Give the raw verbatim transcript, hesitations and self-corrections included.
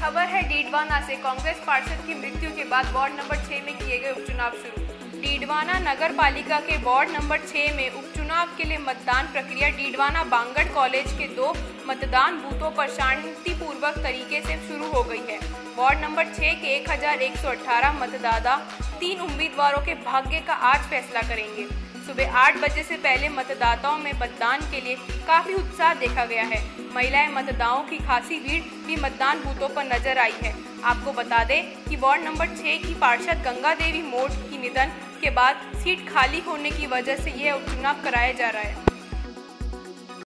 खबर है डीडवाना से। कांग्रेस पार्षद की मृत्यु के बाद वार्ड नंबर छह में किए गए उपचुनाव शुरू। डीडवाना नगर पालिका के वार्ड नंबर छह में उपचुनाव के लिए मतदान प्रक्रिया डीडवाना बांगड़ कॉलेज के दो मतदान बूथों पर शांतिपूर्वक तरीके से शुरू हो गई है। वार्ड नंबर छह के एक हजार एक सौ अठारह मतदाता तीन उम्मीदवारों के भाग्य का आज फैसला करेंगे। सुबह आठ बजे से पहले मतदाताओं में मतदान के लिए काफी उत्साह देखा गया है। महिलाएं मतदाताओं की खासी भीड़ भी मतदान बूथों पर नजर आई है। आपको बता दें कि वार्ड नंबर छह की पार्षद गंगा देवी मोड़ की निधन के बाद सीट खाली होने की वजह से यह उपचुनाव कराया जा रहा है।